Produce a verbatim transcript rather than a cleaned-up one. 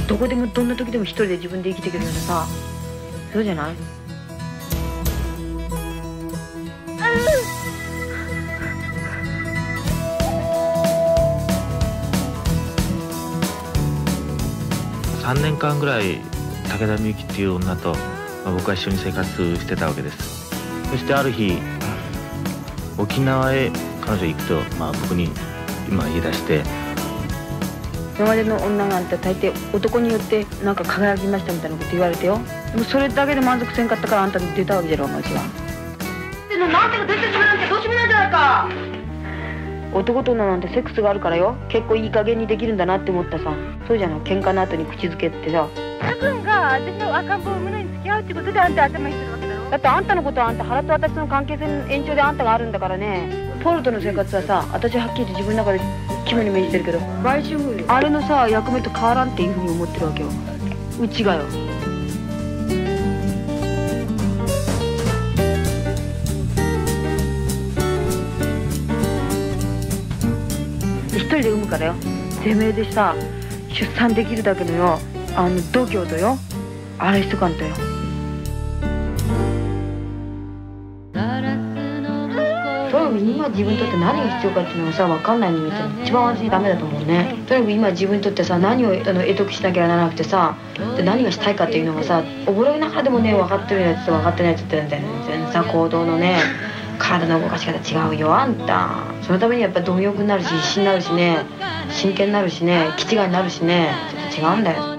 どこでもどんな時でも一人で自分で生きていけるようなさ、そうじゃない？ さんねんかんぐらい武田美由紀っていう女と、まあ、僕は一緒に生活してたわけです。そしてある日沖縄へ彼女行くと、まあ、僕に今言い出して、 今までの女があんた大抵男によってなんか輝きましたみたいなこと言われてよ。でもそれだけで満足せんかったからあんたに出たわけじゃろ、お前は。でもなんてか出てしまなんてどうしようもないじゃないか。男と女なんてセックスがあるからよ、結構いい加減にできるんだなって思ったさ。そうじゃない、喧嘩の後に口づけってさ。 自分が私の赤ん坊を産むのに付き合うってことであんた頭にしてるわけだろ。 だってあんたのことはあんた腹と私との関係性の延長であんたがあるんだからね。ポールとの生活はさ、私ははっきり自分の中で肝に銘じてるけど、買収あれのさ役目と変わらんっていうふうに思ってるわけよ、うちがよ。一人で産むからよ、てめえでさ出産できるだけのよ、あの度胸とよ、あれしとかんとよ。とにかく今自分にとって何が必要かっていうのがさ分かんない人間って一番私ダメだと思うね。とにかく今自分にとってさ何をあの得得しなきゃならなくてさ、で何がしたいかっていうのがさ、おぼろい中でもね分かってるやつと分かってないやつって全然さ行動のね体の動かし方違うよあんた。そのためにやっぱ貪欲になるし必死になるしね、真剣になるしね、気違いになるしね、ちょっと違うんだよ。